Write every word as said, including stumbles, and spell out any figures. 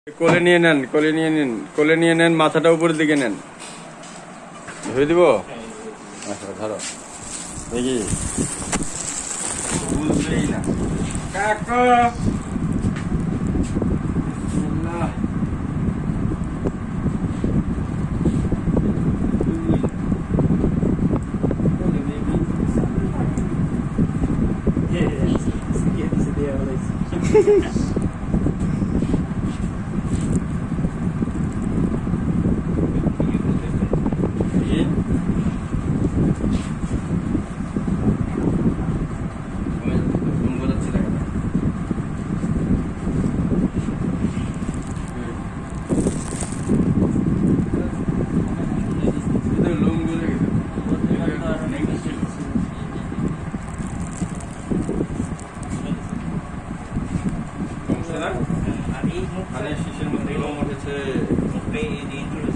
কোলে নিয়ে নেন, কোলে নিয়ে নেন, কোলে নিয়ে নেন, মাথাটা উপরের দিকে নেন। ধুয়ে দিব? আচ্ছা ধরো দেখি, বুঝবেই না কাকা। Hari ini, hari ini, saya mau ke